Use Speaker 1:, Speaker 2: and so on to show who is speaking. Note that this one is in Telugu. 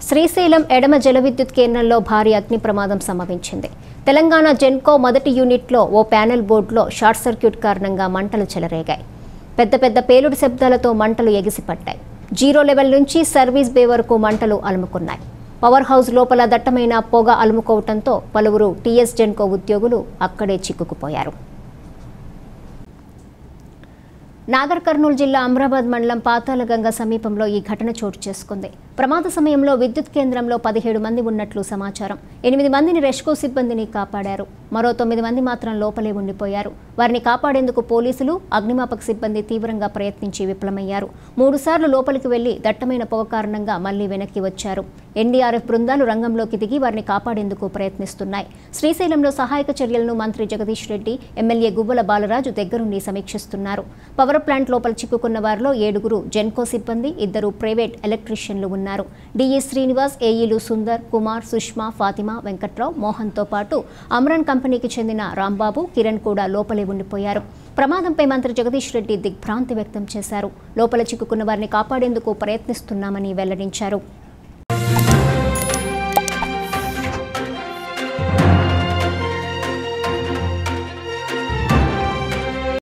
Speaker 1: శ్రీశైలం ఎడమ జల విద్యుత్ కేంద్రంలో భారీ అగ్ని ప్రమాదం సంభవించింది. తెలంగాణ జెన్కో మొదటి యూనిట్లో ఓ ప్యానెల్ బోర్డులో షార్ట్ సర్క్యూట్ కారణంగా మంటలు చెలరేగాయి. పెద్ద పేలుడు శబ్దాలతో మంటలు ఎగిసిపడ్డాయి. జీరో లెవెల్ నుంచి సర్వీస్ బే వరకు మంటలు అలుముకున్నాయి. పవర్ హౌస్ లోపల దట్టమైన పొగ అలుముకోవడంతో పలువురు టీఎస్ జెన్కో ఉద్యోగులు అక్కడే చిక్కుకుపోయారు. నాగర్ కర్నూలు జిల్లా అమ్రాబాద్ మండలం పాతాళగంగ సమీపంలో ఈ ఘటన చోటు చేసుకుంది. ప్రమాద సమయంలో విద్యుత్ కేంద్రంలో 17 మంది ఉన్నట్లు సమాచారం. 8 మందిని రెస్క్యూ సిబ్బందిని కాపాడారు. మరో 9 మంది మాత్రం లోపలే ఉండిపోయారు. వారిని కాపాడేందుకు పోలీసులు, అగ్నిమాపక సిబ్బంది తీవ్రంగా ప్రయత్నించి విఫలమయ్యారు. 3 సార్లు లోపలికి వెళ్లి దట్టమైన పొగ కారణంగా మళ్లీ వెనక్కి వచ్చారు. ఎన్డీఆర్ఎఫ్ బృందాలు రంగంలోకి దిగి వారిని కాపాడేందుకు ప్రయత్నిస్తున్నాయి. శ్రీశైలంలో సహాయక చర్యలను మంత్రి జగదీష్ రెడ్డి, ఎమ్మెల్యే గువ్వల బాలరాజు దగ్గరుండి సమీక్షిస్తున్నారు. పవర్ ప్లాంట్ లోపల చిక్కుకున్న వారిలో 7 జెన్కో సిబ్బంది, 2 ప్రైవేట్ ఎలక్ట్రీషియన్లు ఉన్నారు. డిఈ శ్రీనివాస్, ఏఈలు సుందర్, కుమార్, సుష్మా, ఫాతిమా, వెంకట్రావు, మోహన్తో పాటు అమ్రాన్ కంపెనీకి చెందిన రాంబాబు, కిరణ్ కూడా లోపలే ఉండిపోయారు. ప్రమాదంపై మంత్రి జగదీష్ రెడ్డి దిగ్భ్రాంతి వ్యక్తం చేశారు. లోపల చిక్కుకున్న వారిని కాపాడేందుకు ప్రయత్నిస్తున్నామని వెల్లడించారు.